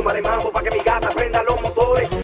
tumba de mambo pa' que mi gata prenda los motores.